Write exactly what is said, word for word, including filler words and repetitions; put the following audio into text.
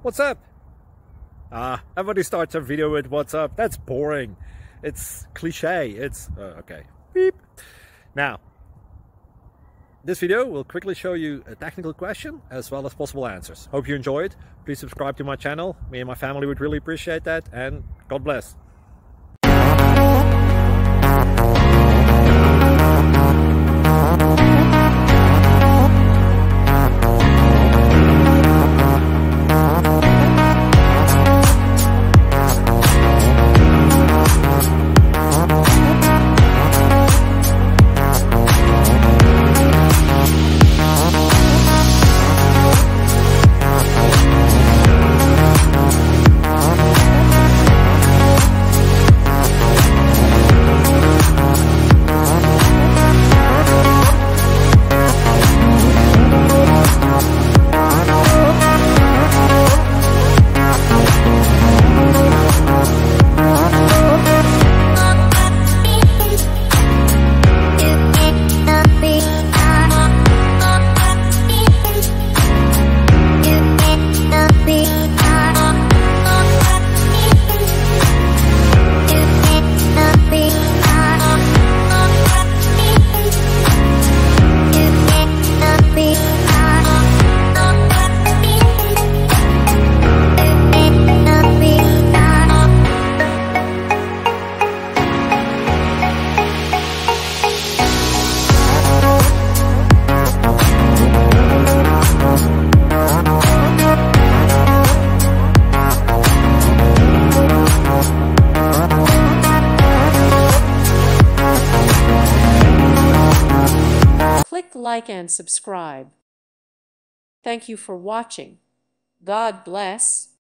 What's up? Ah, everybody starts a video with what's up. That's boring. It's cliche. It's uh, okay. Beep. Now, this video will quickly show you a technical question as well as possible answers. Hope you enjoy it. Please subscribe to my channel. Me and my family would really appreciate that, and God bless. Click like and subscribe. Thank you for watching. God bless.